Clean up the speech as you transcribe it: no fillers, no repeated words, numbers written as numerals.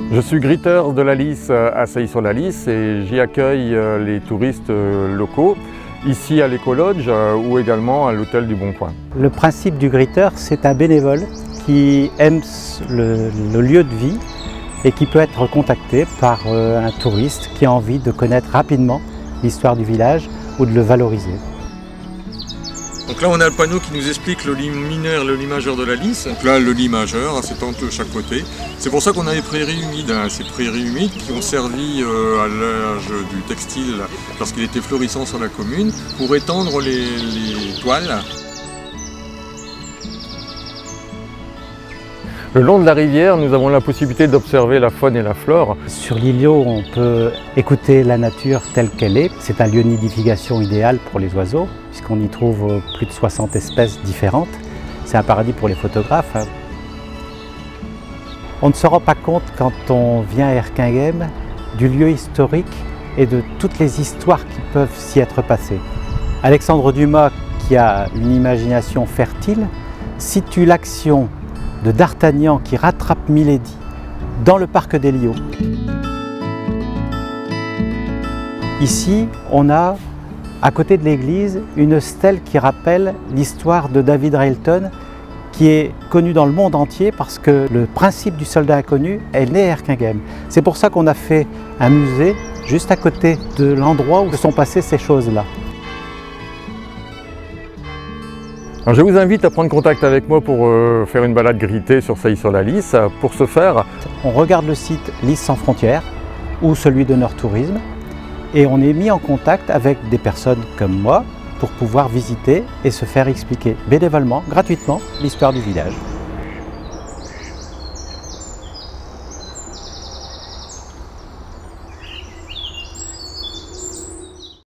Je suis griteur de la Lys à Sailly-sur-la-Lys et j'y accueille les touristes locaux, ici à l'Écolodge ou également à l'hôtel du Bon Coin. Le principe du griteur, c'est un bénévole qui aime le lieu de vie et qui peut être contacté par un touriste qui a envie de connaître rapidement l'histoire du village ou de le valoriser. Donc là on a le panneau qui nous explique le lit mineur et le lit majeur de la Lys. Donc là le lit majeur, c'est de chaque côté. C'est pour ça qu'on a les prairies humides, ces prairies humides qui ont servi à l'âge du textile lorsqu'il était florissant sur la commune pour étendre les toiles. Le long de la rivière, nous avons la possibilité d'observer la faune et la flore. Sur l'îlot, on peut écouter la nature telle qu'elle est. C'est un lieu de nidification idéal pour les oiseaux, puisqu'on y trouve plus de 60 espèces différentes. C'est un paradis pour les photographes. On ne se rend pas compte quand on vient à Erquinghem du lieu historique et de toutes les histoires qui peuvent s'y être passées. Alexandre Dumas, qui a une imagination fertile, situe l'action de D'Artagnan qui rattrape Milady dans le parc des Lions. Ici, on a, à côté de l'église, une stèle qui rappelle l'histoire de David Railton, qui est connue dans le monde entier parce que le principe du soldat inconnu est né à Erquinghem. C'est pour ça qu'on a fait un musée juste à côté de l'endroit où se sont passées ces choses-là. Alors je vous invite à prendre contact avec moi pour faire une balade gritée sur Sailly-sur-la-Lys. Pour ce faire, on regarde le site Lys sans frontières ou celui de Nord Tourisme et on est mis en contact avec des personnes comme moi pour pouvoir visiter et se faire expliquer bénévolement, gratuitement, l'histoire du village.